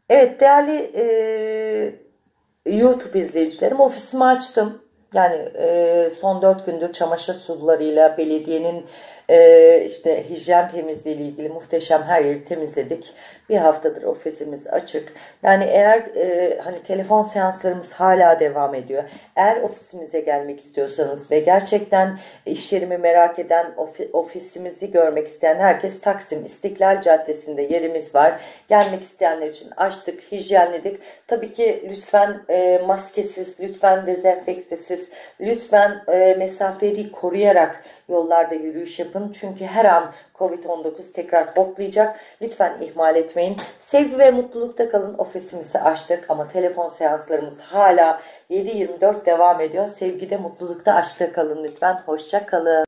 Evet değerli YouTube izleyicilerim, ofisimi açtım. Yani son 4 gündür çamaşır sularıyla belediyenin işte hijyen temizliği ile ilgili muhteşem her yeri temizledik. Bir haftadır ofisimiz açık. Yani eğer hani telefon seanslarımız hala devam ediyor. Eğer ofisimize gelmek istiyorsanız ve gerçekten iş yerimi merak eden, ofisimizi görmek isteyen herkes Taksim İstiklal Caddesi'nde yerimiz var. Gelmek isteyenler için açtık, hijyenledik. Tabii ki lütfen maskesiz, lütfen dezenfektesiz, lütfen mesafeyi koruyarak yollarda yürüyüş yapın. Çünkü her an Covid-19 tekrar hoplayacak. Lütfen ihmal etmeyin. Sevgi ve mutlulukta kalın. Ofisimizi açtık ama telefon seanslarımız hala 7/24 devam ediyor. Sevgide, mutlulukta, aşkta kalın lütfen. Hoşça kalın.